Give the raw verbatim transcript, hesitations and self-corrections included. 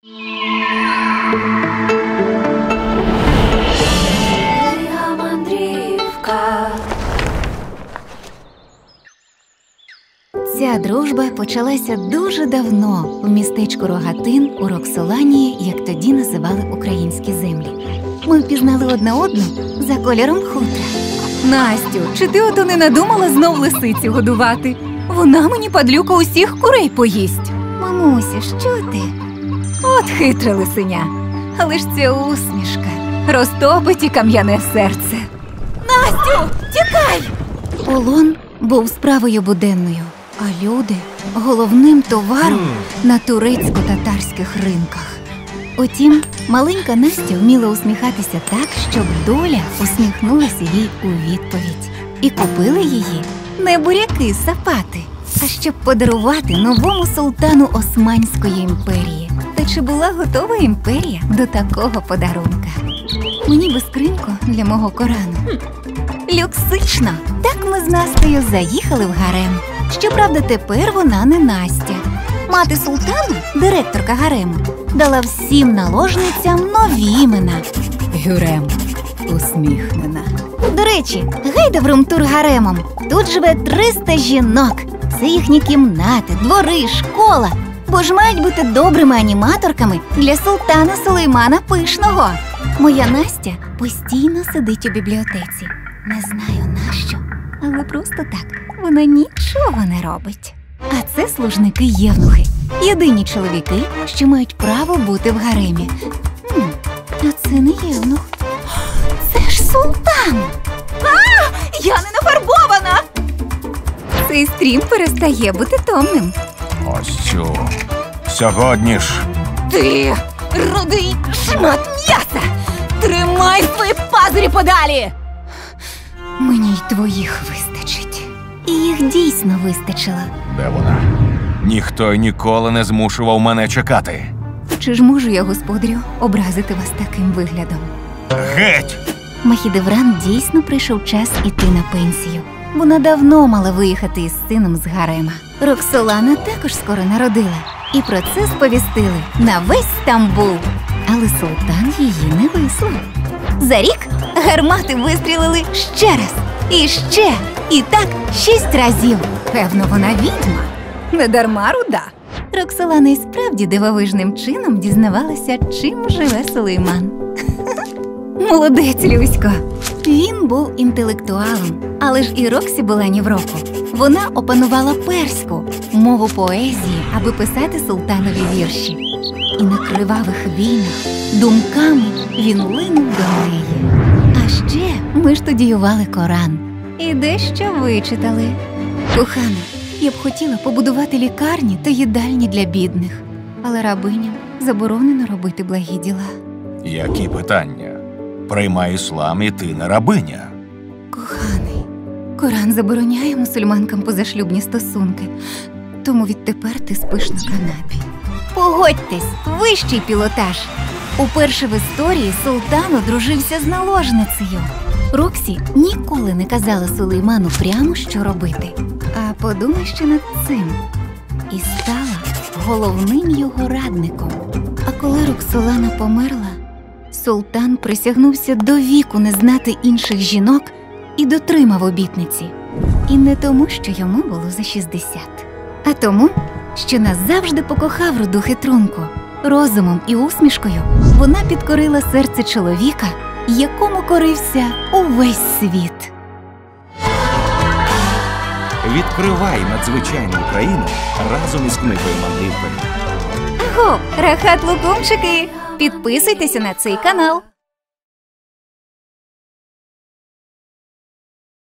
Ця дружба почалася дуже давно в містечку Рогатин у Роксоланії, як тоді називали українські землі. Ми впізнали одне одну за кольором хутра. Настю, чи ти ото не надумала знов лисицю годувати? Вона мені, падлюка, усіх курей поїсть. Мамуся, що ти? От хитре лисеня. Але ж ця усмішка розтопить і кам'яне серце. Настю, тікай! Полон був справою буденною, а люди – головним товаром на турецько-татарських ринках. Утім, маленька Настя вміла усміхатися так, щоб доля усміхнулася їй у відповідь. І купили її не буряки-сапати, а щоб подарувати новому султану Османської імперії. Та чи була готова імперія до такого подарунка? Мені би скриньку для мого Корану. Люксично! Так ми з Настею заїхали в гарем. Щоправда, тепер вона не Настя. Мати султана, директорка гарему, дала всім наложницям нові імена. Гюрем усміхнена. До речі, гайда в румтур гаремом. Тут живе триста жінок. Це їхні кімнати, двори, школа. Бо ж мають бути добрими аніматорками для султана Сулеймана Пишного. Моя Настя постійно сидить у бібліотеці. Не знаю нащо, але просто так. Вона нічого не робить. А це служники-євнухи. Єдині чоловіки, що мають право бути в гаремі. Хм, а це не євнух. Це ж султан! А! Я не нафарбована! Цей стрім перестає бути томним. Ось цю. Сьогодні ж. Ти, рудий шмат м'яса! Тримай свої пазурі подалі! Мені й твоїх вистачить. І їх дійсно вистачило. Де вона? Ніхто й ніколи не змушував мене чекати. Чи ж можу я, господарю, образити вас таким виглядом? Геть! Махідевран дійсно прийшов час іти на пенсію. Вона давно мала виїхати із сином з гарема. Роксолана також скоро народила. І про це сповістили на весь Стамбул. Але султан її не вислав. За рік гармати вистрілили ще раз. І ще. І так шість разів. Певно, вона відьма. Не дарма руда. Роксолана і справді дивовижним чином дізнавалася, чим живе Сулейман. Молодець, Люсько. Він був інтелектуалом, але ж і Роксі була ні в року. Вона опанувала перську, мову поезії, аби писати султанові вірші. І на кривавих війнах думками він линув до неї. А ще ми студіювали Коран. І дещо вичитали. Кохана, я б хотіла побудувати лікарні та їдальні для бідних. Але рабиням заборонено робити благі діла. Які питання? Приймай іслам, і ти не рабиня. Коханий, Коран забороняє мусульманкам позашлюбні стосунки. Тому відтепер ти спиш на канапі. Погодьтесь, вищий пілотаж. Уперше в історії султан одружився з наложницею. Роксі ніколи не казала Сулейману прямо, що робити. А подумай ще над цим. І стала головним його радником. А коли Роксолана померла, султан присягнувся до віку не знати інших жінок і дотримав обітниці. І не тому, що йому було за шістдесят, а тому, що назавжди покохав руду хитрунку. Розумом і усмішкою вона підкорила серце чоловіка, якому корився увесь світ. Відкривай надзвичайну Україну разом із книгою мандрівкою. Аго, рахат лукумчики! Підписуйтеся на цей канал.